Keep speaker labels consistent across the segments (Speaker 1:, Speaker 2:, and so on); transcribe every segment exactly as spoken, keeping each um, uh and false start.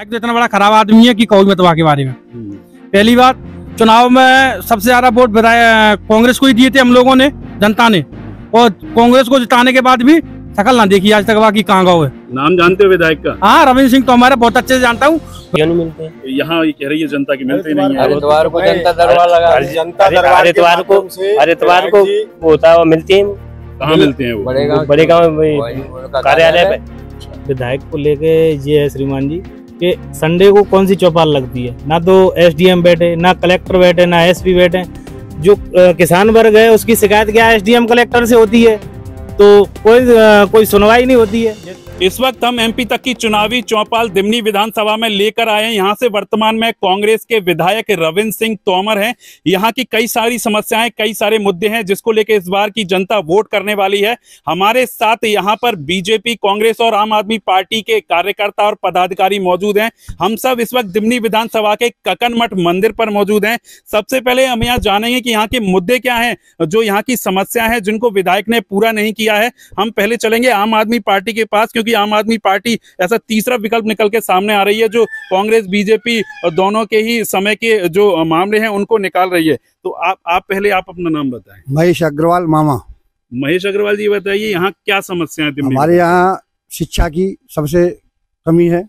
Speaker 1: विधायक तो इतना बड़ा खराब आदमी है कि कहूँ मैं तो के बारे में। पहली बात, चुनाव में सबसे ज्यादा वोट विधायक कांग्रेस को ही दिए थे हम लोगों ने, जनता ने, और कांग्रेस को जिताने के बाद भी शकल ना देखी आज तक बाकी कहाँ गाँव है।
Speaker 2: नाम जानते हो विधायक का?
Speaker 1: हाँ, रविंद्र सिंह तोमर बहुत अच्छे से जानता हूँ।
Speaker 3: क्यों नहीं मिलते हैं?
Speaker 2: यहाँ कह रही है जनता की मिलते नहीं है।
Speaker 3: हरिद्वार को जनता दरबार लगा, जनता दरबार हरिद्वार को हरिद्वार को होता है वो मिलती है।
Speaker 2: कहाँ मिलते हैं वो?
Speaker 3: बड़े गाँव बड़े गाँव कार्यालय पे।
Speaker 4: विधायक को लेके ये है श्रीमान जी कि संडे को कौन सी चौपाल लगती है, ना तो एसडीएम बैठे, ना कलेक्टर बैठे, ना एसपी बैठे। जो किसान वर्ग है उसकी शिकायत क्या एसडीएम कलेक्टर से होती है, तो कोई कोई सुनवाई नहीं होती है।
Speaker 2: इस वक्त हम एमपी तक की चुनावी चौपाल दिमनी विधानसभा में लेकर आए हैं। यहाँ से वर्तमान में कांग्रेस के विधायक रविंद्र सिंह तोमर हैं। यहाँ की कई सारी समस्याएं, कई सारे मुद्दे हैं जिसको लेकर इस बार की जनता वोट करने वाली है। हमारे साथ यहाँ पर बीजेपी, कांग्रेस और आम आदमी पार्टी के कार्यकर्ता और पदाधिकारी मौजूद हैं। हम सब इस वक्त दिमनी विधानसभा के ककनमठ मंदिर पर मौजूद हैं। सबसे पहले हम यहाँ जानेंगे कि यहाँ के मुद्दे क्या हैं, जो यहाँ की समस्या है जिनको विधायक ने पूरा नहीं किया है। हम पहले चलेंगे आम आदमी पार्टी के पास, क्योंकि आम आदमी पार्टी ऐसा तीसरा विकल्प निकल के सामने आ रही है जो कांग्रेस बीजेपी दोनों के ही समय के जो मामले हैं उनको निकाल रही है। तो आप आप पहले आप अपना नाम बताएं।
Speaker 5: महेश अग्रवाल मामा।
Speaker 2: महेश अग्रवाल जी बताइए, यहाँ क्या समस्या है?
Speaker 5: हमारे यहाँ शिक्षा की सबसे कमी है,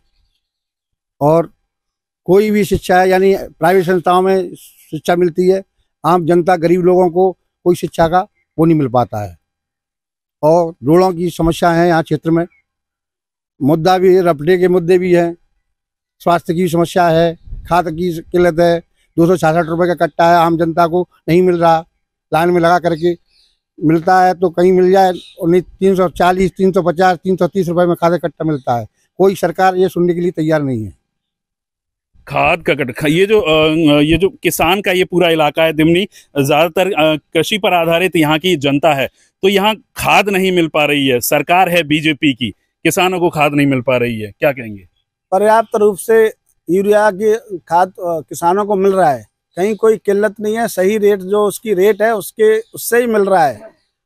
Speaker 5: और कोई भी शिक्षा है यानी प्राइवेट संस्थाओं में शिक्षा मिलती है, आम जनता गरीब लोगों को कोई शिक्षा का वो नहीं मिल पाता है। और रोडों की समस्या है यहाँ क्षेत्र में, मुद्दा भी है, रपटे के मुद्दे भी हैं, स्वास्थ्य की समस्या है, खाद की किल्लत है, दो सौ छियासठ रुपये का कट्टा है, आम जनता को नहीं मिल रहा। लाइन में लगा करके मिलता है तो कहीं मिल जाए, और नहीं तीन सौ चालीस, तीन सौ पचास, तीन सौ तीस रुपये में खाद कट्टा मिलता है। कोई सरकार ये सुनने के लिए तैयार नहीं है।
Speaker 2: खाद का कट ये जो ये जो किसान का ये पूरा इलाका है दिमनी, ज्यादातर कृषि पर आधारित यहाँ की जनता है, तो यहाँ खाद नहीं मिल पा रही है। सरकार है बीजेपी की, किसानों को खाद नहीं मिल पा रही है, क्या कहेंगे?
Speaker 6: पर्याप्त रूप से यूरिया की खाद किसानों को मिल रहा है, कहीं कोई किल्लत नहीं है। सही रेट जो उसकी रेट है उसके उससे ही मिल रहा है।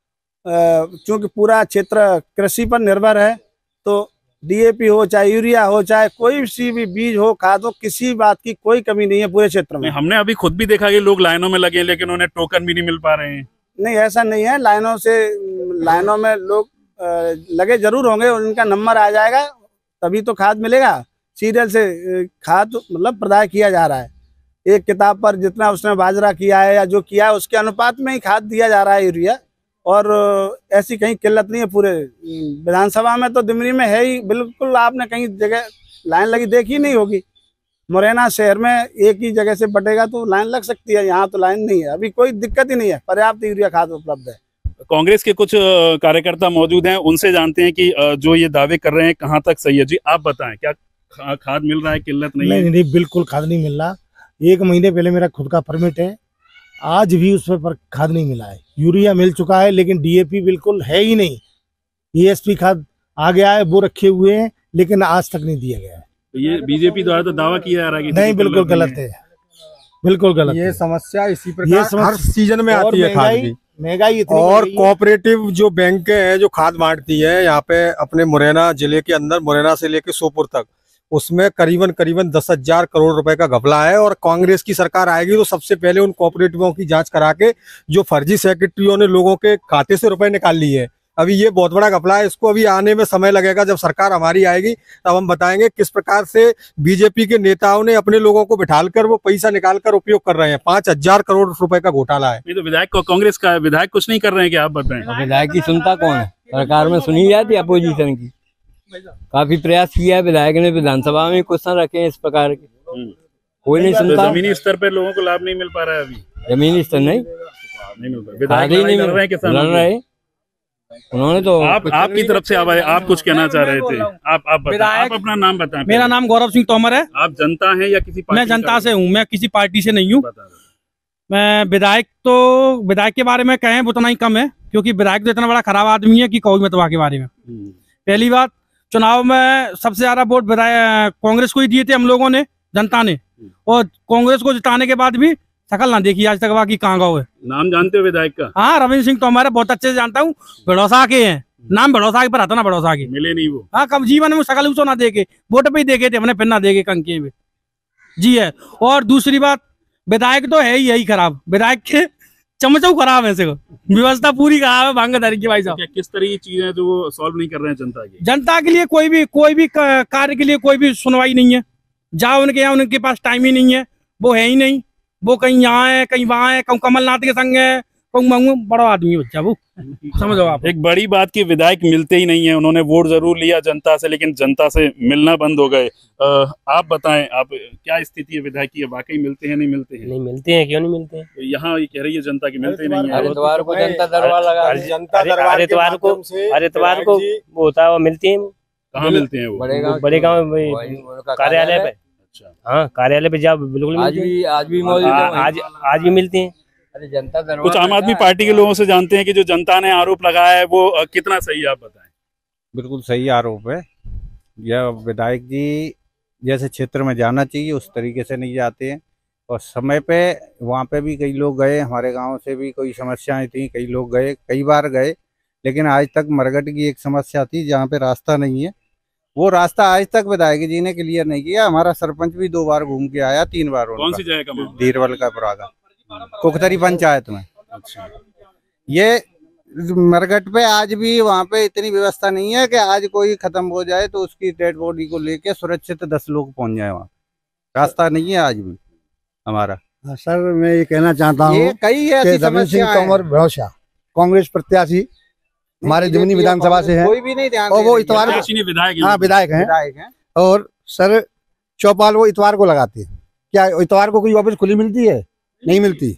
Speaker 6: क्योंकि पूरा क्षेत्र कृषि पर निर्भर है, तो डीएपी हो चाहे यूरिया हो चाहे कोई सी भी बीज हो, खाद हो, किसी बात की कोई कमी नहीं है पूरे क्षेत्र में।
Speaker 2: हमने अभी खुद भी देखा कि लोग लाइनों में लगे लेकिन उन्हें टोकन भी नहीं मिल पा रहे हैं।
Speaker 6: नहीं, ऐसा नहीं है। लाइनों से लाइनों में लोग लगे जरूर होंगे, उनका नंबर आ जाएगा तभी तो खाद मिलेगा। सीरियल से खाद मतलब प्रदान किया जा रहा है। एक किताब पर जितना उसने बाजरा किया है या जो किया है उसके अनुपात में ही खाद दिया जा रहा है यूरिया, और ऐसी कहीं किल्लत नहीं है पूरे विधानसभा में। तो दिमनी में है ही बिल्कुल, आपने कहीं जगह लाइन लगी देखी नहीं होगी। मुरैना शहर में एक ही जगह से बटेगा तो लाइन लग सकती है, यहाँ तो लाइन नहीं है। अभी कोई दिक्कत ही नहीं है, पर्याप्त यूरिया खाद उपलब्ध है।
Speaker 2: कांग्रेस के कुछ कार्यकर्ता मौजूद हैं, उनसे जानते हैं कि जो ये दावे कर रहे हैं कहाँ तक सही है। जी आप बताएं, क्या खाद मिल रहा है, किल्लत नहीं, नहीं है?
Speaker 4: नहीं, बिल्कुल खाद नहीं मिल रहा। एक महीने पहले मेरा खुद का परमिट है, आज भी उस पर खाद नहीं मिला है। यूरिया मिल चुका है लेकिन डीएपी बिल्कुल है ही नहीं। ईएसपी खाद आ गया है, वो रखे हुए हैं लेकिन आज तक नहीं दिया गया है।
Speaker 2: तो ये बीजेपी द्वारा तो दावा किया जा रहा है कि नहीं,
Speaker 4: बिल्कुल गलत है, बिल्कुल गलत।
Speaker 5: ये समस्या इसी प्रकार हर सीजन में आती है खाद की।
Speaker 4: महंगाई इतनी
Speaker 5: और कोऑपरेटिव जो बैंक है जो खाद बांटती है यहाँ पे अपने मुरैना जिले के अंदर, मुरैना से लेके सोपुर तक, उसमें करीबन करीबन दस हजार करोड़ रुपए का घपला है। और कांग्रेस की सरकार आएगी तो सबसे पहले उन कोऑपरेटिवों की जांच करा के जो फर्जी सेक्रेटरियों ने लोगों के खाते से रुपए निकाल लिए है, अभी ये बहुत बड़ा घपला है। इसको अभी आने में समय लगेगा। जब सरकार हमारी आएगी तब हम बताएंगे किस प्रकार से बीजेपी के नेताओं ने अपने लोगों को बिठालकर वो पैसा निकाल कर उपयोग कर रहे हैं। पांच हजार करोड़ रुपए का घोटाला है।
Speaker 2: ये तो विधायक को, कांग्रेस का विधायक कुछ नहीं कर रहे हैं, क्या आप बताएं?
Speaker 3: विधायक की सुनता कौन है? सरकार में सुनी जाती है अपोजिशन की। काफी प्रयास किया है विधायक ने, विधानसभा में क्वेश्चन रखे हैं इस प्रकार के, कोई नहीं सुनता।
Speaker 2: जमीनी स्तर पर लोगों को लाभ नहीं मिल पा रहा है अभी।
Speaker 3: जमीनी स्तर नहीं
Speaker 2: नहीं मिल पा रहा, विधायक नहीं मिल रहे हैं, किसान
Speaker 3: लड़ रहे। उन्होंने तो
Speaker 2: आप आपकी तरफ से आवाज, आप कुछ कहना चाह रहे थे? आप आप बताएं, आप अपना नाम बताएं।
Speaker 1: मेरा नाम गौरव सिंह तोमर है।
Speaker 2: आप जनता हैं या किसी पार्टी?
Speaker 1: मैं जनता से हूँ, मैं किसी पार्टी से नहीं हूँ। मैं विधायक तो विधायक के बारे में कहें उतना ही कम है, क्योंकि विधायक तो इतना बड़ा खराब आदमी है कि कहूँ मैं तो के बारे में। पहली बात, चुनाव में सबसे ज्यादा वोट विधायक कांग्रेस को ही दिए थे हम लोगों ने, जनता ने, और कांग्रेस को जिताने के बाद भी शकल ना देखी आज तक बाकी कहाँ गाँव है।
Speaker 2: नाम जानते हो विधायक का?
Speaker 1: हाँ, रविंद्र सिंह तोमर बहुत अच्छे से जानता हूँ, बड़ौसा के हैं। नाम भरोसा के पर आता ना भरोसा के
Speaker 2: मिले नहीं वो।
Speaker 1: हाँ, कब जीवन में सकल उसो ना देखे, वोट पे ही देखे थे हमने, फिर ना देखे कंके में जी है। और दूसरी बात, विधायक तो है ही यही खराब, विधायक के चमचौ खराब है, व्यवस्था पूरी खराब है भांग तरीके भाई साहब।
Speaker 2: किस तरह की चीजें जो वो सॉल्व नहीं कर रहे हैं जनता की?
Speaker 1: जनता के लिए कोई भी कोई भी कार्य के लिए कोई भी सुनवाई नहीं है, जाओ उनके यहाँ, उनके पास टाइम ही नहीं है, वो है ही नहीं, वो कहीं यहाँ है कहीं वहाँ है, कहूँ कमलनाथ के संग है, कहूँ बड़ा आदमी है बच्चा वो, समझो आप।
Speaker 2: एक बड़ी बात की विधायक मिलते ही नहीं है, उन्होंने वोट जरूर लिया जनता से लेकिन जनता से मिलना बंद हो गए। आप बताएं, आप क्या स्थिति है विधायक की, वाकई मिलते हैं नहीं मिलते हैं?
Speaker 4: नहीं मिलते हैं, क्यों नहीं मिलते हैं?
Speaker 2: तो यहाँ ये कह रही है जनता की मिलते ही नहीं है।
Speaker 3: हरिद्वार को जनता दरबार लगा,
Speaker 4: जनता दरबार हरिद्वार को हरिद्वार को वो होता है, वो मिलती है।
Speaker 2: कहाँ मिलते हैं वो?
Speaker 3: बड़े गाँव
Speaker 4: बड़े गाँव कार्यालय पे।
Speaker 2: अच्छा,
Speaker 4: हाँ, कार्यालय पे जाओ, बिल्कुल
Speaker 3: आज भी आज भी मौजूद है,
Speaker 4: आज आज भी मिलती है।
Speaker 3: अरे जनता दरबार।
Speaker 2: कुछ आम आदमी पार्टी के लोगों से जानते हैं कि जो जनता ने आरोप लगाया है वो कितना सही है, आप बताएं।
Speaker 7: बिल्कुल सही आरोप है। यह विधायक जी जैसे क्षेत्र में जाना चाहिए उस तरीके से नहीं जाते हैं, और समय पे वहाँ पे भी कई लोग गए, हमारे गांव से भी कोई समस्याएं थी, कई लोग गए, कई बार गए, लेकिन आज तक मरघट की एक समस्या थी जहाँ पे रास्ता नहीं है, वो रास्ता आज तक विधायक जी ने क्लियर नहीं किया। हमारा सरपंच भी दो बार घूम के आया, तीन बार।
Speaker 2: कौन सी जगह का?
Speaker 7: धीरवल का पुरागा कुखतरी पंचायत में।
Speaker 2: अच्छा,
Speaker 7: ये मरघट पे आज भी वहाँ पे इतनी व्यवस्था नहीं है कि आज कोई खत्म हो जाए तो उसकी डेड बॉडी को लेके सुरक्षित दस लोग पहुंच जाए, वहाँ रास्ता नहीं है आज भी हमारा।
Speaker 5: हाँ, सर मैं ये कहना चाहता हूँ
Speaker 7: ये कई ऐसी
Speaker 5: रविंद्र सिंह
Speaker 7: समस्याएं
Speaker 5: तोमर भरोसा कांग्रेस प्रत्याशी हमारे दिमनी विधानसभा से है,
Speaker 7: कोई भी नहीं ध्यान
Speaker 5: और
Speaker 7: दे
Speaker 5: वो
Speaker 7: रही है।
Speaker 5: इतवार
Speaker 2: विधायक
Speaker 5: हाँ विधायक हैं,
Speaker 7: विधायक हैं।
Speaker 5: और सर चौपाल वो इतवार को लगाते हैं। क्या इतवार को कोई ऑफिस खुली मिलती है? नहीं मिलती।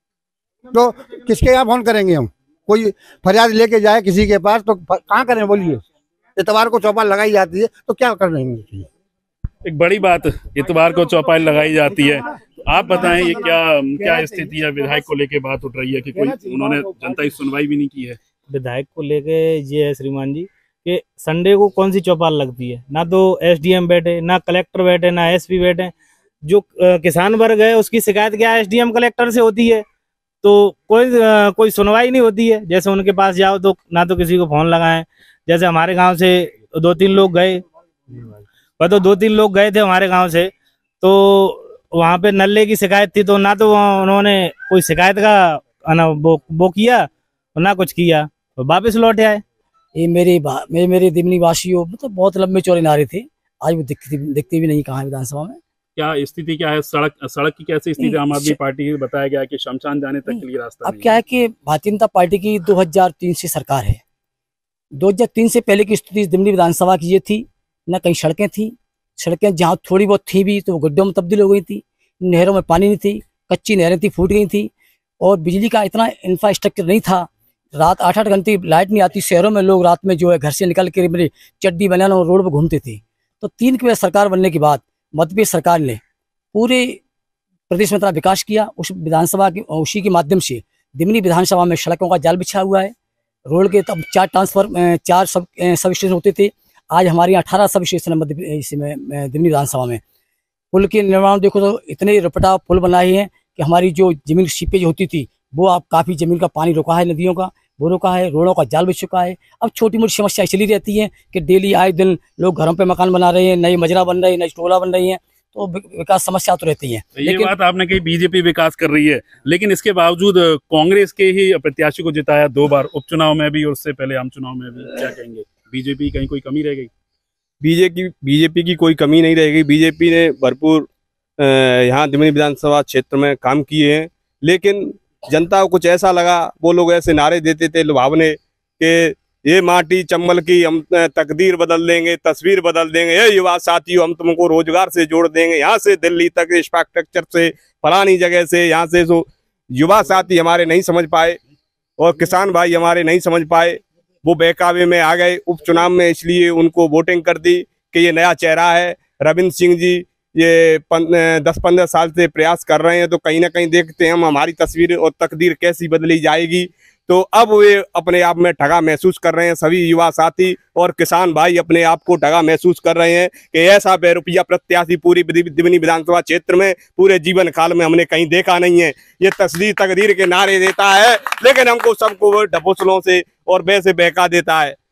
Speaker 5: तो किसके यहाँ फोन करेंगे हम? कोई फरियाद लेके जाए किसी के पास तो कहाँ करें बोलिए? इतवार को चौपाल लगाई जाती है तो क्या कर रहे हैं?
Speaker 2: एक बड़ी बात, इतवार को चौपाल लगाई जाती है। आप बताएं ये क्या क्या स्थिति है? विधायक को लेके बात उठ रही है कि कोई उन्होंने जनता की सुनवाई भी नहीं की है।
Speaker 4: विधायक को लेके ये है श्रीमान जी कि संडे को कौन सी चौपाल लगती है? ना तो एसडीएम बैठे, ना कलेक्टर बैठे, ना एसपी बैठे। जो किसान वर्ग है उसकी शिकायत क्या एसडीएम कलेक्टर से होती है, तो कोई आ, कोई सुनवाई नहीं होती है। जैसे उनके पास जाओ तो ना तो किसी को फोन लगाएं। जैसे हमारे गांव से दो तीन लोग गए, तो दो तीन लोग गए थे हमारे गांव से, तो वहां पे नल्ले की शिकायत थी, तो ना तो उन्होंने कोई शिकायत का ना वो, वो किया और ना कुछ किया, तो वापस लौटे आए।
Speaker 8: ये मेरे मेरे मेरे दिमनी वासियों मतलब बहुत लंबे चौड़े नारे थे, आज वो दिखती दिखती भी नहीं कहाँ विधानसभा में।
Speaker 2: क्या स्थिति क्या है? सड़क सड़क की कैसी स्थिति? आम आदमी पार्टी की बताया गया कि शमशान जाने तक के लिए रास्ता
Speaker 8: अब क्या है कि भारतीय जनता पार्टी की दो हज़ार तीन से सरकार है। दो हज़ार तीन से पहले की स्थिति दिमनी विधानसभा की ये थी, न कहीं सड़कें थी, सड़कें जहाँ थोड़ी बहुत थी भी तो वो गड्ढों में तब्दील हो गई थी, नहरों में पानी नहीं थी, कच्ची नहरें थी फूट गई थी, और बिजली का इतना इंफ्रास्ट्रक्चर नहीं था। रात आठ आठ घंटे लाइट नहीं आती, शहरों में लोग रात में जो है घर से निकल के मेरे चड्डी बनाना रोड पर घूमते थे। तो तीन की सरकार बनने के बाद मध्य प्रदेश सरकार ने पूरे प्रदेश में इतना विकास किया, उस विधानसभा की उसी के माध्यम से दिमनी विधानसभा में सड़कों का जाल बिछा हुआ है। रोड के तब चार ट्रांसफर चार सब सब स्टेशन होते थे, आज हमारे यहाँ अठारह सब स्टेशन है मध्य इसमें दिमनी विधानसभा में। पुल के निर्माण देखो तो इतने रपटा पुल बनाए हैं कि हमारी जो जमीन सीपेज होती थी वो अब काफ़ी जमीन का पानी रोका है, नदियों का वो रोका है, रोडों का जाल बिछ चुका है। अब छोटी मोटी समस्या चली रहती है कि डेली आए दिन लोग घरों पे मकान बना रहे हैं, नई मजरा बन रही है, नई टोला बन रही है, तो विकास समस्या तो रहती है।
Speaker 2: ये बात आपने कही बीजेपी विकास कर रही है, लेकिन इसके बावजूद कांग्रेस के ही प्रत्याशी को जिताया दो बार, उपचुनाव में भी और उससे पहले आम चुनाव में भी। क्या कहेंगे, बीजेपी कहीं कोई कमी रह गई?
Speaker 9: बीजेपी बीजेपी की कोई कमी नहीं रहेगी। बीजेपी ने भरपूर यहाँ दिमनी विधानसभा क्षेत्र में काम किए हैं, लेकिन जनता को कुछ ऐसा लगा, वो लोग ऐसे नारे देते थे लुभावने कि ये माटी चंबल की, हम तकदीर बदल देंगे, तस्वीर बदल देंगे, ये युवा साथियों हम तुमको रोजगार से जोड़ देंगे, यहाँ से दिल्ली तक इंफ्रास्ट्रक्चर से फलानी जगह से यहाँ से। जो युवा साथी हमारे नहीं समझ पाए और किसान भाई हमारे नहीं समझ पाए, वो बहकावे में आ गए उपचुनाव में, इसलिए उनको वोटिंग कर दी कि ये नया चेहरा है। रविंद्र सिंह जी ये दस पंद्रह साल से प्रयास कर रहे हैं, तो कहीं ना कहीं देखते हैं हम हमारी तस्वीर और तकदीर कैसी बदली जाएगी। तो अब वे अपने आप में ठगा महसूस कर रहे हैं, सभी युवा साथी और किसान भाई अपने आप को ठगा महसूस कर रहे हैं कि ऐसा बेरुपया प्रत्याशी पूरी दिमनी विधानसभा क्षेत्र में पूरे जीवन काल में हमने कहीं देखा नहीं है। ये तस्दीर तकदीर के नारे देता है, लेकिन हमको सबको ढपोसलों से और वैसे बहका देता है।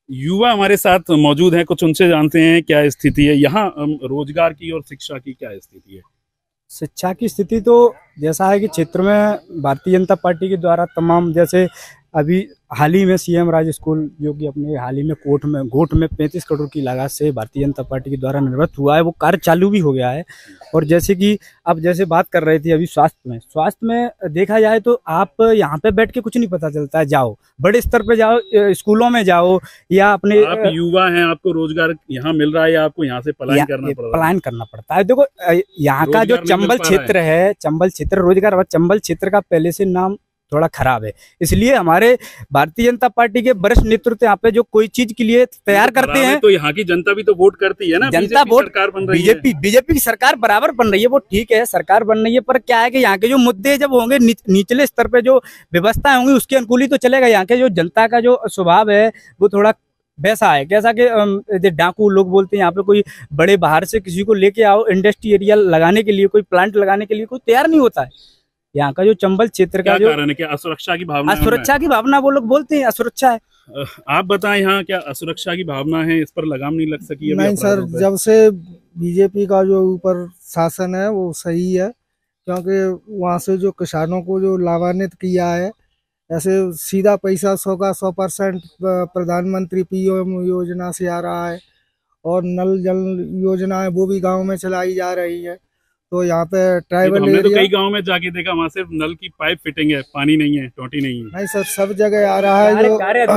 Speaker 2: युवा हमारे साथ मौजूद हैं, कुछ उनसे जानते हैं क्या स्थिति है यहाँ रोजगार की और शिक्षा की, क्या स्थिति है।
Speaker 10: शिक्षा की स्थिति तो जैसा है कि क्षेत्र में भारतीय जनता पार्टी के द्वारा तमाम, जैसे अभी हाल ही में सीएम राज स्कूल जो कि अपने हाल ही में कोट में गोट में पैंतीस करोड़ की लागत से भारतीय जनता पार्टी के द्वारा निर्मित हुआ है, वो कार्य चालू भी हो गया है। और जैसे कि अब जैसे बात कर रहे थे अभी स्वास्थ्य में, स्वास्थ्य में देखा जाए तो आप यहाँ पे बैठ के कुछ नहीं पता चलता है, जाओ बड़े स्तर पे जाओ, स्कूलों में जाओ या अपने,
Speaker 2: आप युवा हैं, आपको रोजगार यहाँ मिल रहा है या आपको यहाँ से पलायन करना पड़ रहा है?
Speaker 10: पलायन करना पड़ता है। देखो यहाँ का जो चंबल क्षेत्र है, चंबल क्षेत्र रोजगार, चंबल क्षेत्र का पहले से नाम थोड़ा खराब है, इसलिए हमारे भारतीय जनता पार्टी के वरिष्ठ नेतृत्व यहाँ पे जो कोई चीज के लिए तैयार करते हैं,
Speaker 2: तो यहाँ की जनता भी तो वोट करती है ना,
Speaker 10: जनता वोट, बीजेपी बीजेपी की सरकार बराबर बन रही है, वो ठीक है सरकार बन रही है, पर क्या है कि यहाँ के जो मुद्दे जब होंगे निचले स्तर पे जो व्यवस्था होंगी उसके अनुकूल ही तो चलेगा। यहाँ के जो जनता का जो स्वभाव है वो थोड़ा वैसा है, कैसा कि डाकू लोग बोलते हैं, यहाँ पे कोई बड़े बाहर से किसी को लेके आओ इंडस्ट्री एरिया लगाने के लिए, कोई प्लांट लगाने के लिए कोई तैयार नहीं होता है। यहाँ का जो चंबल क्षेत्र का जो
Speaker 2: कारण है, क्या असुरक्षा की भावना?
Speaker 10: असुरक्षा की भावना, वो लोग बोलते हैं असुरक्षा है।
Speaker 2: आप बताएं यहाँ क्या असुरक्षा की भावना है, इस पर लगाम नहीं लग सकी?
Speaker 11: नहीं सर, जब से बीजेपी का जो ऊपर शासन है वो सही है, क्योंकि वहाँ से जो किसानों को जो लाभान्वित किया है, ऐसे सीधा पैसा सौ का सौ परसेंट प्रधानमंत्री पीएम योजना से आ रहा है, और नल जल योजना है वो भी गाँव में चलाई जा रही है। तो यहाँ पे ट्राइबल
Speaker 2: एरिया, तो कई गांव में जाके देखा, वहाँ सिर्फ नल की पाइप फिटिंग है, पानी नहीं है, टोटी नहीं है।
Speaker 11: नहीं सर, सब जगह आ रहा है, जो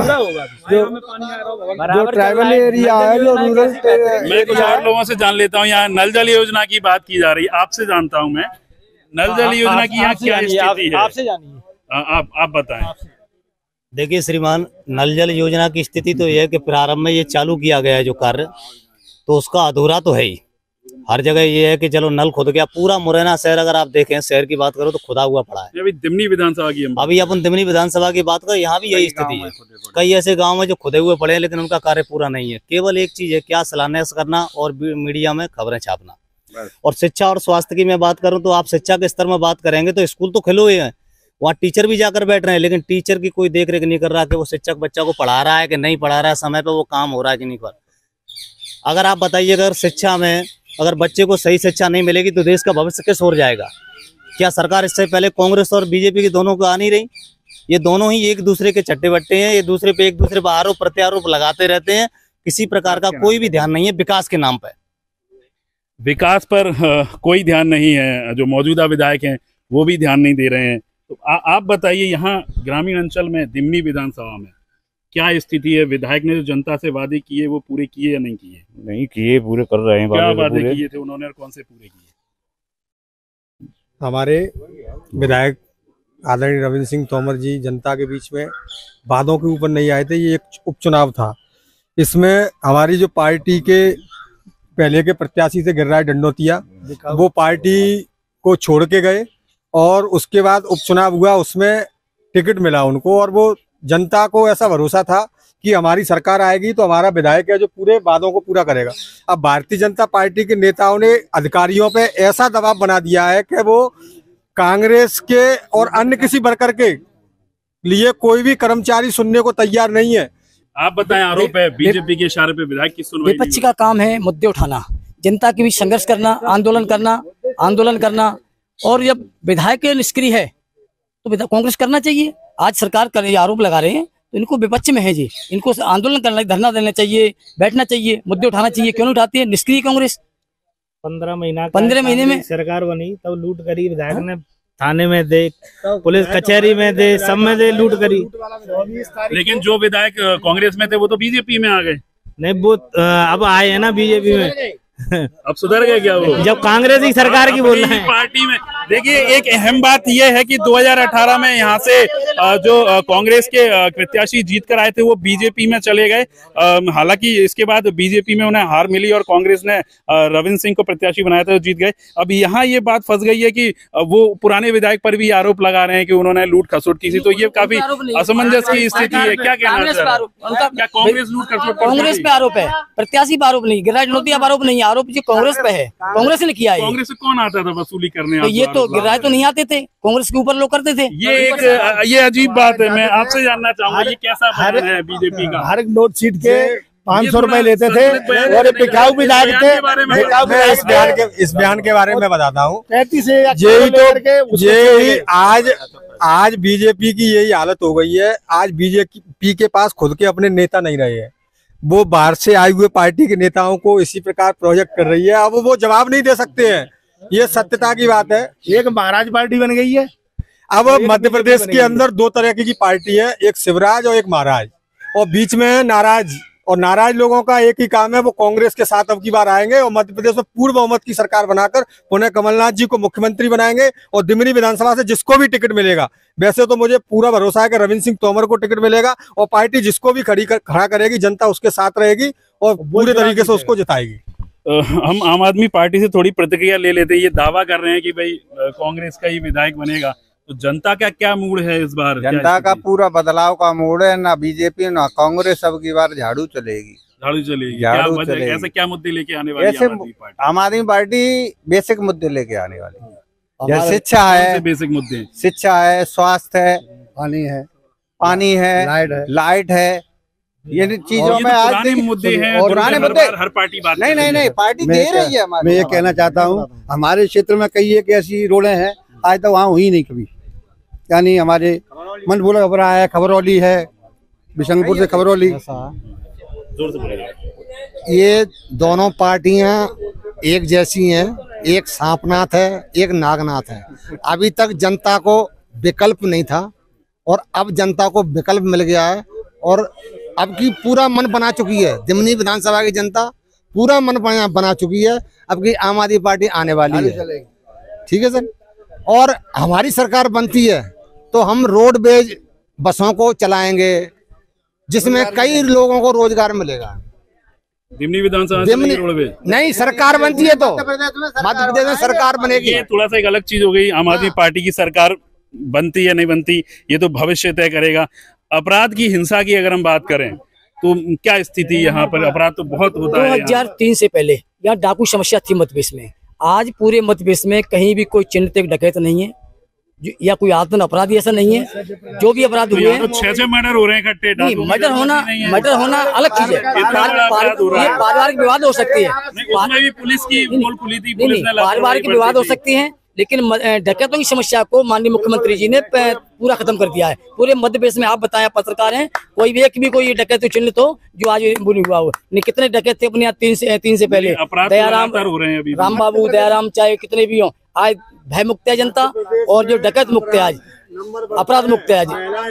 Speaker 11: जो ट्राइबल एरिया है, जो रूरल।
Speaker 2: मैं कुछ और लोगों से जान लेता हूँ, यहाँ नल जल योजना की बात की जा रही है, आपसे जानता हूँ मैं, नल जल योजना की यहाँ क्या स्थिति है, आपसे जानिए, आप आप बताएं।
Speaker 12: देखिए श्रीमान, नल जल योजना की स्थिति तो यह है कि प्रारंभ में ये चालू किया गया है जो कार्य, तो उसका अधूरा तो है ही। हर जगह ये है कि चलो नल खुद गया, पूरा मुरैना शहर अगर आप देखें, शहर की बात करो तो खुदा हुआ पड़ा है।
Speaker 2: अभी दिमनी विधानसभा की
Speaker 12: अभी अपन दिमनी विधानसभा की बात करें, यहाँ भी यही स्थिति है। कई ऐसे गांव में जो खुदे हुए पड़े हैं लेकिन उनका कार्य पूरा नहीं है। केवल एक चीज है, क्या सलाहनेस करना और मीडिया में खबरें छापना। और शिक्षा और स्वास्थ्य की मैं बात करूँ तो आप शिक्षा के स्तर में बात करेंगे तो स्कूल तो खुले हुए हैं, वहाँ टीचर भी जाकर बैठ रहे हैं, लेकिन टीचर की कोई देख रेख नहीं कर रहा कि वो शिक्षक बच्चा को पढ़ा रहा है कि नहीं पढ़ा रहा है, समय पर वो काम हो रहा है कि नहीं कर। अगर आप बताइए, अगर शिक्षा में अगर बच्चे को सही शिक्षा नहीं मिलेगी तो देश का भविष्य किस ओर जाएगा? क्या सरकार इससे पहले कांग्रेस और बीजेपी की दोनों को आ नहीं रही? ये दोनों ही एक दूसरे के चट्टे बट्टे हैं, ये दूसरे पे एक दूसरे पर आरोप प्रत्यारोप लगाते रहते हैं, किसी प्रकार का कोई भी ध्यान नहीं है विकास के नाम पर।
Speaker 2: विकास पर आ, कोई ध्यान नहीं है, जो मौजूदा विधायक हैं वो भी ध्यान नहीं दे रहे हैं। तो आ, आप बताइए, यहाँ ग्रामीण अंचल में दिमनी विधानसभा में क्या स्थिति है? विधायक ने जो जनता से वादे किए वो पूरे किए या नहीं किए?
Speaker 7: नहीं किए, पूरे कर रहे हैं।
Speaker 2: क्या वादे किए थे उन्होंने और कौन से पूरे किए?
Speaker 13: हमारे विधायक आदरणीय रविंद्र सिंह तोमर जी जनता के बीच में वादों के ऊपर नहीं आए थे। ये एक उपचुनाव था, इसमें हमारी जो पार्टी के पहले के प्रत्याशी से गिरिराज दंडोतिया, वो पार्टी को छोड़ के गए और उसके बाद उपचुनाव हुआ, उसमें टिकट मिला उनको, और वो जनता को ऐसा भरोसा था कि हमारी सरकार आएगी तो हमारा विधायक है जो पूरे वादों को पूरा करेगा। अब भारतीय जनता पार्टी के नेताओं ने अधिकारियों पे ऐसा दबाव बना दिया है कि वो कांग्रेस के और अन्य किसी वर्कर के लिए कोई भी कर्मचारी सुनने को तैयार नहीं है।
Speaker 2: आप बताएं, आरोप है बीजेपी के इशारे पे विधायक की सुनवाई।
Speaker 8: विपक्ष का काम है मुद्दे उठाना, जनता के बीच संघर्ष करना, आंदोलन करना आंदोलन करना और जब विधायक निष्क्रिय है तो कांग्रेस करना चाहिए। आज सरकार कर आरोप लगा रहे हैं तो इनको विपक्ष में है जी, इनको आंदोलन करना, धरना देना चाहिए, बैठना चाहिए, मुद्दे उठाना चाहिए। क्यों नहीं उठाती है निष्क्रिय कांग्रेस?
Speaker 4: पंद्रह महीना
Speaker 8: पंद्रह महीने में
Speaker 4: सरकार बनी तब लूट करी, विधायक ने थाने में दे, पुलिस कचहरी में दे, सब में दे लूट करी।
Speaker 2: लेकिन जो विधायक कांग्रेस में थे वो तो बीजेपी में आ गए।
Speaker 4: नहीं, वो अब आए हैं ना बीजेपी में।
Speaker 2: अब सुधर गए क्या वो?
Speaker 4: जब कांग्रेस की सरकार की बोल रहे हैं
Speaker 2: पार्टी में। देखिए, एक अहम बात यह है कि दो हज़ार अठारह में यहाँ से जो कांग्रेस के प्रत्याशी जीत कर आए थे वो बीजेपी में चले गए। हालांकि इसके बाद बीजेपी में उन्हें हार मिली और कांग्रेस ने रविंद्र सिंह को प्रत्याशी बनाया था, जीत गए। अब यहाँ ये बात फंस गई है कि वो पुराने विधायक पर भी आरोप लगा रहे हैं कि उन्होंने लूट खसोट की थी, तो ये काफी असमंजस की स्थिति है। क्या कहना है?
Speaker 8: कांग्रेस पे आरोप है, प्रत्याशी पे आरोप नहीं, गिरिराज दंडोतिया पे आरोप नहीं, आरोप जो कांग्रेस पे है, कांग्रेस ने किया है।
Speaker 2: कांग्रेस से कौन आता था वसूली करने?
Speaker 8: तो ये तो गिराए तो नहीं आते थे, कांग्रेस के ऊपर लोग करते थे।
Speaker 2: ये एक ये अजीब बात है। मैं आपसे जानना चाहूंगा ये कैसा बयान है बीजेपी का?
Speaker 6: हर एक नोट शीट के पाँच सौ रुपए लेते थे और बिकाऊ विधायक थे।
Speaker 13: इस बयान के इस बयान के बारे में बताता हूँ।
Speaker 6: पैंतीस
Speaker 13: यही तो यही आज आज बीजेपी की यही हालत हो गई है। आज बीजेपी के पास खुद के अपने नेता नहीं रहे हैं, वो बाहर से आए हुए पार्टी के नेताओं को इसी प्रकार प्रोजेक्ट कर रही है। अब वो जवाब नहीं दे सकते हैं, ये सत्यता की बात है।
Speaker 6: एक महाराज पार्टी बन गई है।
Speaker 13: अब मध्य प्रदेश के अंदर दो तरह की पार्टी है, एक शिवराज और एक महाराज, और बीच में है नाराज। और नाराज लोगों का एक ही काम है, वो कांग्रेस के साथ अब की बार आएंगे और मध्य प्रदेश में पूर्ण बहुमत की सरकार बनाकर पुनः कमलनाथ जी को मुख्यमंत्री बनाएंगे। और दिमनी विधानसभा से जिसको भी टिकट मिलेगा, वैसे तो मुझे पूरा भरोसा है कि रविंद्र सिंह तोमर को टिकट मिलेगा और पार्टी जिसको भी खड़ी कर, खड़ा करेगी, जनता उसके साथ रहेगी और पूरे तरीके से उसको जिताएगी।
Speaker 2: हम आम आदमी पार्टी से थोड़ी प्रतिक्रिया ले लेते हैं। ये दावा कर रहे हैं कि भाई कांग्रेस का ही विधायक बनेगा, तो जनता का क्या मूड है इस बार?
Speaker 7: जनता का पूरा बदलाव का मूड है, ना बीजेपी ना कांग्रेस, सब की बार झाड़ू चलेगी।
Speaker 2: झाड़ू चलेगी।
Speaker 7: झाड़ू
Speaker 2: क्या
Speaker 7: चलेगी।
Speaker 2: ऐसे क्या मुद्दे लेके आने वाली
Speaker 7: ऐसे
Speaker 2: आम आदमी पार्टी?
Speaker 7: आम आदमी पार्टी बेसिक मुद्दे लेके आने वाली, जैसे शिक्षा है,
Speaker 2: बेसिक मुद्दे,
Speaker 7: शिक्षा है, स्वास्थ्य है,
Speaker 5: पानी है,
Speaker 7: पानी है,
Speaker 5: लाइट है,
Speaker 7: लाइट है, ये चीजों में आज
Speaker 2: पुराने मुद्दे हैं।
Speaker 7: पुराने मुद्दे
Speaker 2: हर पार्टी बात
Speaker 7: नहीं नहीं नहीं पार्टी दे रही है।
Speaker 5: मैं ये कहना चाहता हूँ, हमारे क्षेत्र में कई एक ऐसी रोडें हैं आज तक वहाँ हुई नहीं कभी। यानी हमारे मन बोला खबरा है, खबरौली है, बिशनपुर से खबरौली।
Speaker 14: ये दोनों पार्टियां एक जैसी हैं, एक सांपनाथ है, एक नागनाथ है। अभी तक जनता को विकल्प नहीं था और अब जनता को विकल्प मिल गया है और अब की पूरा मन बना चुकी है। दिमनी विधानसभा की जनता पूरा मन बना बना चुकी है। अब की आम आदमी पार्टी आने वाली है, ठीक है सर। और हमारी सरकार बनती है तो हम रोडवेज बसों को चलाएंगे, जिसमें कई लोगों को रोजगार मिलेगा।
Speaker 2: दिमनी विधानसभा
Speaker 14: दिमनी
Speaker 2: रोडवेज
Speaker 14: नहीं, सरकार बनती है तो मध्य प्रदेश में सरकार बनेगी।
Speaker 2: ये थोड़ा सा एक अलग चीज हो गई। आम आदमी पार्टी की सरकार बनती या नहीं बनती, ये तो भविष्य तय करेगा। अपराध की, हिंसा की अगर हम बात करें तो क्या स्थिति यहाँ पर? अपराध तो बहुत होता है।
Speaker 8: दो हजार तीन से पहले यहाँ डाकू समस्या थी मध्य प्रदेश में। आज पूरे मध्य प्रदेश में कहीं भी कोई चिन्हित डकैत नहीं है या कोई आतंक अपराधी ऐसा नहीं है। जो भी अपराध हुए हैं,
Speaker 2: छह छह मर्डर हो रहे हैं इकट्ठे।
Speaker 8: नहीं, मर्डर होना मर्डर होना अलग चीज है। पारिवारिक विवाद हो सकती है,
Speaker 2: उसमें भी पुलिस की पोल खुली थी, पुलिस ने
Speaker 8: पारिवारिक विवाद हो सकती है, लेकिन डकैतों की समस्या को माननीय मुख्यमंत्री जी ने पूरा खत्म कर दिया है। पूरे मध्य प्रदेश में आप बताया, पत्रकार हैं, कोई भी एक भी कोई डकैत चिन्हित हो जो आज बुरी हुआ हो। नहीं, कितने डकैत थे अपने यहाँ तीन से तीन से पहले। दयाराम राम बाबू दयाराम चाहे कितने भी हो, आज भय मुक्त है जनता और जो डकैत मुक्त है, आज अपराध मुक्त है। आज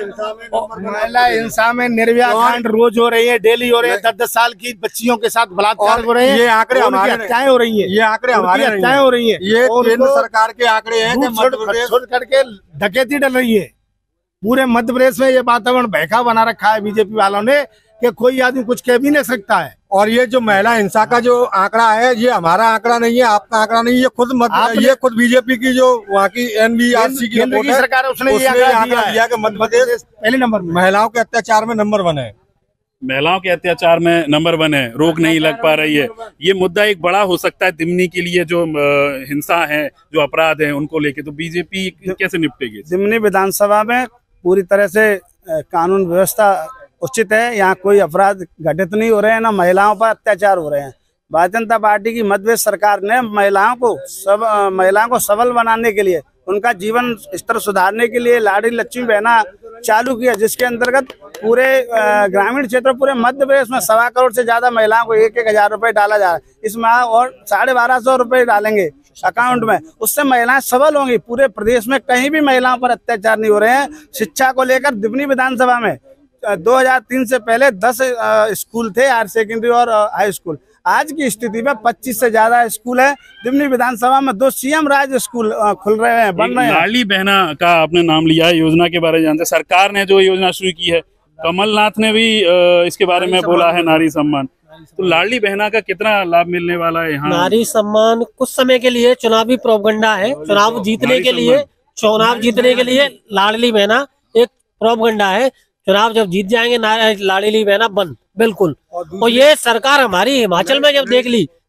Speaker 6: महिला हिंसा में निर्भया कांड रोज हो रही है, डेली हो रहे हैं। दस दस साल की बच्चियों के साथ बलात्कार हो रहे हैं।
Speaker 13: ये आंकड़े हमारे
Speaker 6: हत्याएं हो रही है,
Speaker 13: ये आंकड़े हमारे
Speaker 6: हत्याएं हो रही है।
Speaker 13: ये केंद्र सरकार के आंकड़े हैं कि मध्य प्रदेश
Speaker 6: छोड़ करके डकैती डल रही है। पूरे मध्य प्रदेश में ये वातावरण भयका बना रखा है बीजेपी वालों ने कि कोई आदमी कुछ कह भी नहीं सकता है।
Speaker 13: और ये जो महिला हिंसा का जो आंकड़ा है, ये हमारा आंकड़ा नहीं है, आपका आंकड़ा नहीं है, ये खुद मत, ये खुद बीजेपी की जो वहाँ की एनबीआरसी की
Speaker 6: केंद्र की सरकार है, उसने ये आंकड़ा दिया कि
Speaker 13: मध्य प्रदेश
Speaker 6: पहले नंबर में
Speaker 13: महिलाओं के अत्याचार में नंबर वन है।
Speaker 2: महिलाओं के अत्याचार में नंबर वन है, रोक नहीं लग पा रही है। ये मुद्दा एक बड़ा हो सकता है दिमनी के लिए, जो हिंसा है, जो अपराध है, उनको लेके। तो बीजेपी कैसे निपटेगी?
Speaker 6: दिमनी विधानसभा में पूरी तरह से कानून व्यवस्था उचित है। यहाँ कोई अपराध घटित नहीं हो रहे हैं, ना महिलाओं पर अत्याचार हो रहे हैं। भारतीय जनता पार्टी की मध्य प्रदेश सरकार ने महिलाओं को सब महिलाओं को सबल बनाने के लिए, उनका जीवन स्तर सुधारने के लिए लाडली लक्ष्मी बहना चालू किया, जिसके अंतर्गत पूरे ग्रामीण क्षेत्र, पूरे मध्य प्रदेश में सवा करोड़ से ज्यादा महिलाओं को एक एक हजार रुपए डाला जा रहा है इस माह, और साढ़े बारह सौ रुपए डालेंगे अकाउंट में। उससे महिलाएं सबल होंगी। पूरे प्रदेश में कहीं भी महिलाओं पर अत्याचार नहीं हो रहे हैं। शिक्षा को लेकर दिमनी विधानसभा में दो हजार तीन से पहले दस स्कूल थे, हायर सेकेंडरी और हाई स्कूल। आज की स्थिति में पच्चीस से ज्यादा स्कूल है। दिमनी विधानसभा में दो सीएम राज स्कूल खुल रहे हैं, बन रहे हैं।
Speaker 2: लाडली बहना का आपने नाम लिया है, योजना के बारे में जानते हैं। सरकार ने जो योजना शुरू की है, कमलनाथ ने भी इसके बारे में बोला है, नारी सम्मान। तो लाडली बहना का कितना लाभ मिलने वाला है यहाँ?
Speaker 15: नारी सम्मान कुछ समय के लिए चुनावी प्रोपगंडा है। चुनाव जीतने के लिए चुनाव जीतने के लिए लाडली बहना एक प्रोपगंडा है। चुनाव जब जीत जाएंगे लाडली बहना बंद, बिल्कुल। और ये सरकार हमारी हिमाचल में जब देख ली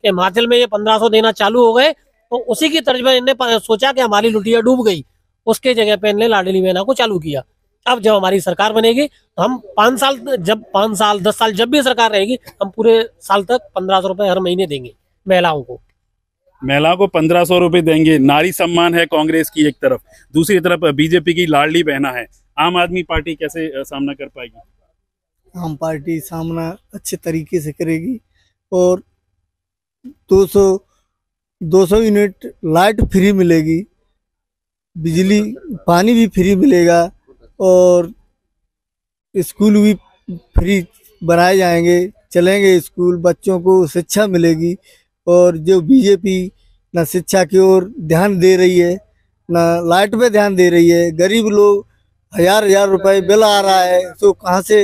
Speaker 15: कि हिमाचल में ये पंद्रह सौ देना चालू हो गए, तो उसी की तर्ज में इन्हें सोचा कि हमारी लुटिया डूब गई, उसके जगह पे इन्हें लाडली बहना को चालू किया। अब जब हमारी सरकार बनेगी तो हम पाँच साल जब पाँच साल दस साल जब भी सरकार रहेगी, हम पूरे साल तक पंद्रह सौ रुपए हर महीने देंगे महिलाओं को।
Speaker 2: महिलाओं को पंद्रह सौ रुपए देंगे। नारी सम्मान है कांग्रेस की एक तरफ, दूसरी तरफ बीजेपी की लाडली बहना है। आम आदमी पार्टी कैसे सामना कर पाएगी?
Speaker 11: आम पार्टी सामना अच्छे तरीके से करेगी और दो सौ दो सौ यूनिट लाइट फ्री मिलेगी, बिजली पानी भी फ्री मिलेगा और स्कूल भी फ्री बनाए जाएंगे, चलेंगे स्कूल, बच्चों को शिक्षा मिलेगी। और जो बीजेपी ना शिक्षा की ओर ध्यान दे रही है, ना लाइट पे ध्यान दे रही है, गरीब लोग हजार हजार रुपए बिल आ रहा है, तो कहाँ से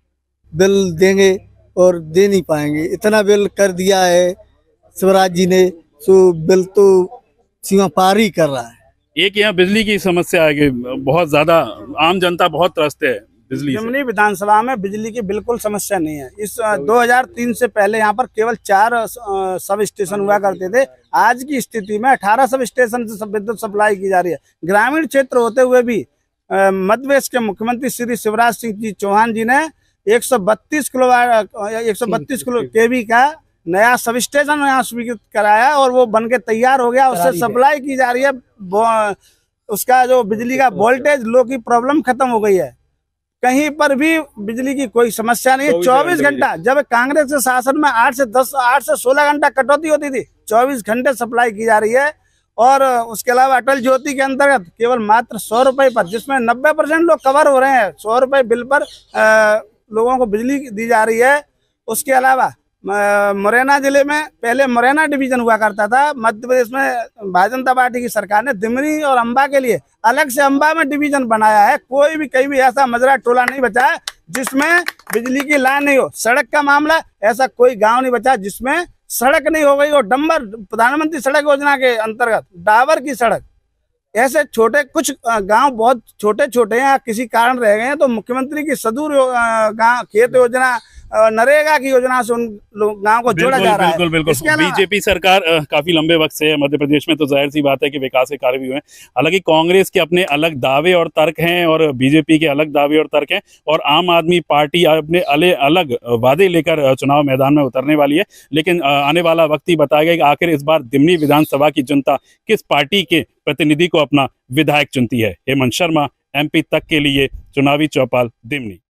Speaker 11: बिल देंगे और दे नहीं पाएंगे। इतना बिल कर दिया है शिवराज जी ने, तो बिल तो सीमा पार ही कर रहा है।
Speaker 2: एक यहाँ बिजली की समस्या है कि बहुत ज्यादा आम जनता बहुत त्रस्त है बिजली से।
Speaker 6: दिमनी विधानसभा में बिजली की बिल्कुल समस्या नहीं है। इस दो हज़ार तीन से पहले यहाँ पर केवल चार सब स्टेशन हुआ करते थे। आज की स्थिति में अठारह सब स्टेशन से विद्युत सप्लाई की जा रही है। ग्रामीण क्षेत्र होते हुए भी मध्य प्रदेश के मुख्यमंत्री श्री शिवराज सिंह जी चौहान जी ने एक सौ बत्तीस किलो एक सौ बत्तीस किलो केवी का नया सब स्टेशन यहाँ स्वीकृत कराया और वो बन के तैयार हो गया। उससे सप्लाई की जा रही है। उसका जो बिजली का वोल्टेज लो की प्रॉब्लम खत्म हो गई है। कहीं पर भी बिजली की कोई समस्या नहीं है। चौबीस घंटा, जब कांग्रेस के शासन में आठ से दस आठ से सोलह घंटा कटौती होती थी, चौबीस घंटे सप्लाई की जा रही है। और उसके अलावा अटल ज्योति के अंतर्गत केवल मात्र सौ रुपए पर, जिसमें नब्बे परसेंट लोग कवर हो रहे हैं, सौ रुपए बिल पर आ, लोगों को बिजली दी जा रही है। उसके अलावा मुरैना जिले में पहले मुरैना डिवीजन हुआ करता था। मध्य प्रदेश में भारतीय जनता पार्टी की सरकार ने दिमनी और अंबा के लिए अलग से अंबा में डिवीजन बनाया है। कोई भी कहीं भी ऐसा मजरा टोला नहीं बचा है जिसमें बिजली की लाइन नहीं हो। सड़क का मामला, ऐसा कोई गांव नहीं बचा जिसमें सड़क नहीं हो गई। और डंबर प्रधानमंत्री सड़क योजना के अंतर्गत डाबर की सड़क, ऐसे छोटे कुछ गांव बहुत छोटे छोटे हैं, किसी कारण रह गए हैं, तो मुख्यमंत्री की सदूर गांव खेत योजना, नरेगा की योजना से उन गांव को जोड़ा जा रहा है।
Speaker 2: बिल्कुल बिल्कुल बीजेपी सरकार काफी लंबे वक्त से है मध्य प्रदेश में, तो जाहिर सी बात है कि विकास के कार्य भी हुए हैं। हालांकि कांग्रेस के अपने अलग दावे और तर्क हैं और बीजेपी के अलग दावे और तर्क हैं, और आम आदमी पार्टी अपने अले अलग वादे लेकर चुनाव मैदान में उतरने वाली है। लेकिन आने वाला वक्त ही बताएगा कि आखिर इस बार दिमनी विधानसभा की जनता किस पार्टी के प्रतिनिधि को अपना विधायक चुनती है। हेमंत शर्मा, एमपी तक के लिए, चुनावी चौपाल, दिमनी।